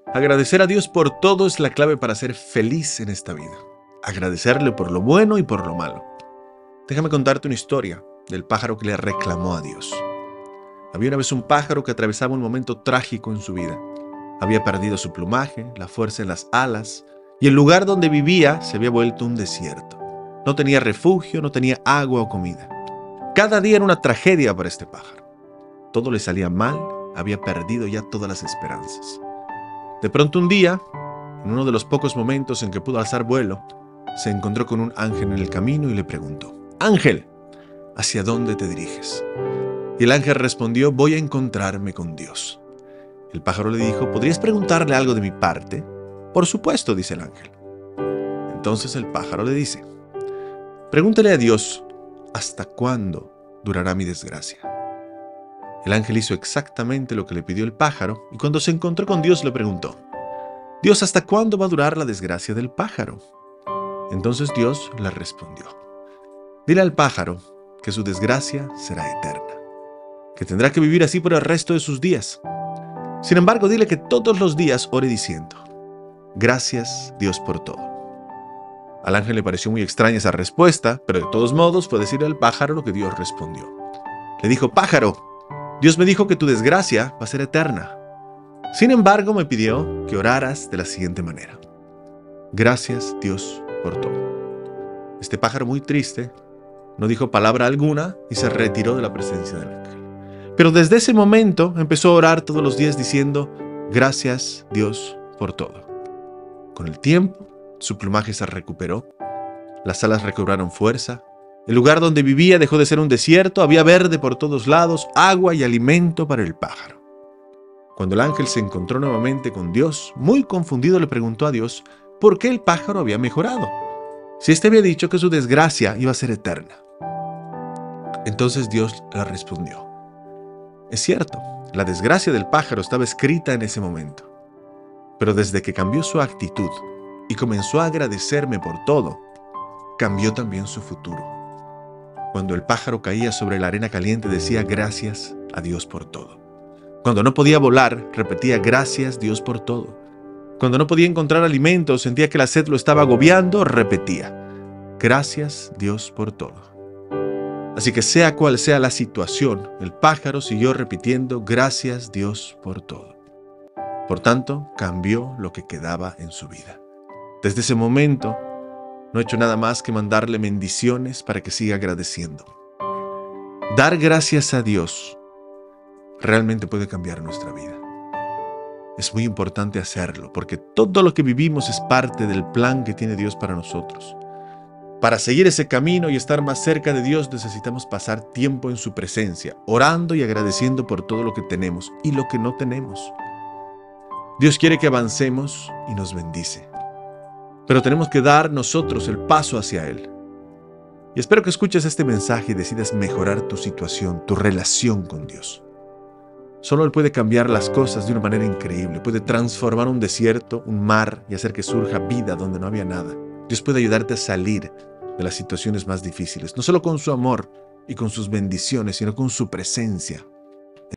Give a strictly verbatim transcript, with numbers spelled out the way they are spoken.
Agradecer a Dios por todo es la clave para ser feliz en esta vida. Agradecerle por lo bueno y por lo malo. Déjame contarte una historia del pájaro que le reclamó a Dios. Había una vez un pájaro que atravesaba un momento trágico en su vida. Había perdido su plumaje, la fuerza en las alas, y el lugar donde vivía se había vuelto un desierto. No tenía refugio, no tenía agua o comida. Cada día era una tragedia para este pájaro. Todo le salía mal, había perdido ya todas las esperanzas. De pronto un día, en uno de los pocos momentos en que pudo alzar vuelo, se encontró con un ángel en el camino y le preguntó: «Ángel, ¿hacia dónde te diriges?». Y el ángel respondió: «Voy a encontrarme con Dios». El pájaro le dijo: «¿Podrías preguntarle algo de mi parte?». «Por supuesto», dice el ángel. Entonces el pájaro le dice: «Pregúntale a Dios, ¿hasta cuándo durará mi desgracia?». El ángel hizo exactamente lo que le pidió el pájaro y cuando se encontró con Dios le preguntó: «Dios, ¿hasta cuándo va a durar la desgracia del pájaro?». Entonces Dios le respondió: «Dile al pájaro que su desgracia será eterna, que tendrá que vivir así por el resto de sus días. Sin embargo, dile que todos los días ore diciendo: gracias, Dios, por todo». Al ángel le pareció muy extraña esa respuesta, pero de todos modos fue decirle al pájaro lo que Dios respondió. Le dijo: «Pájaro, Dios me dijo que tu desgracia va a ser eterna. Sin embargo, me pidió que oraras de la siguiente manera: gracias, Dios, por todo». Este pájaro, muy triste, no dijo palabra alguna y se retiró de la presencia del ángel. Pero desde ese momento empezó a orar todos los días diciendo: gracias, Dios, por todo. Con el tiempo, su plumaje se recuperó, las alas recobraron fuerza, el lugar donde vivía dejó de ser un desierto, había verde por todos lados, agua y alimento para el pájaro. Cuando el ángel se encontró nuevamente con Dios, muy confundido le preguntó a Dios por qué el pájaro había mejorado, si éste había dicho que su desgracia iba a ser eterna. Entonces Dios le respondió: «Es cierto, la desgracia del pájaro estaba escrita en ese momento, pero desde que cambió su actitud y comenzó a agradecerme por todo, cambió también su futuro». Cuando el pájaro caía sobre la arena caliente decía: gracias a Dios por todo. Cuando no podía volar, repetía: gracias, Dios, por todo. Cuando no podía encontrar alimento o sentía que la sed lo estaba agobiando, repetía: gracias, Dios, por todo. Así que sea cual sea la situación, el pájaro siguió repitiendo: gracias, Dios, por todo. Por tanto, cambió lo que quedaba en su vida. Desde ese momento, no he hecho nada más que mandarle bendiciones para que siga agradeciendo. Dar gracias a Dios realmente puede cambiar nuestra vida. Es muy importante hacerlo, porque todo lo que vivimos es parte del plan que tiene Dios para nosotros. Para seguir ese camino y estar más cerca de Dios necesitamos pasar tiempo en su presencia, orando y agradeciendo por todo lo que tenemos y lo que no tenemos. Dios quiere que avancemos y nos bendice, pero tenemos que dar nosotros el paso hacia Él. Y espero que escuches este mensaje y decidas mejorar tu situación, tu relación con Dios. Solo Él puede cambiar las cosas de una manera increíble. Puede transformar un desierto, un mar y hacer que surja vida donde no había nada. Dios puede ayudarte a salir de las situaciones más difíciles, no solo con su amor y con sus bendiciones, sino con su presencia.